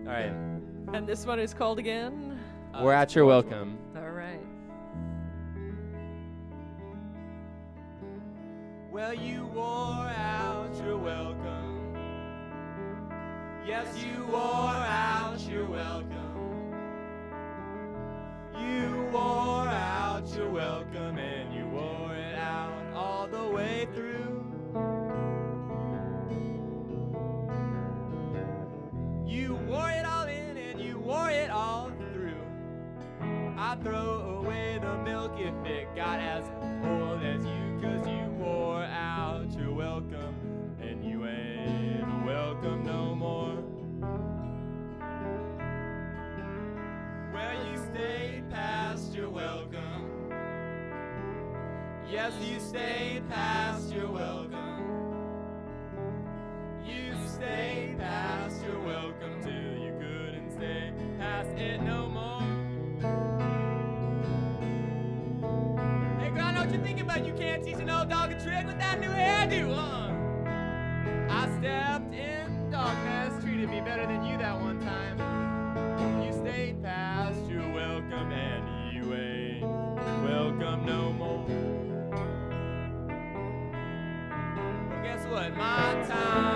All right. And this one is called again? We're at your welcome. All right. Well, you wore out your welcome. Yes, you wore out your welcome. You wore out your welcome, and you wore it out all the way through. You wore it all in, and you wore it all through. I'd throw away the milk if it got as old as you, 'cause you wore out your welcome, and you ain't welcome no more. Well, you stayed past your welcome. Yes, you stayed past your welcome. You stayed past your welcome till you couldn't stay past it no more. Hey, girl, I know what you're thinking, but you can't teach an old dog a trick with that new hairdo, I stepped in darkness, treated me better than you that one time. You stayed past your welcome, and you ain't welcome no more. Well, guess what? My time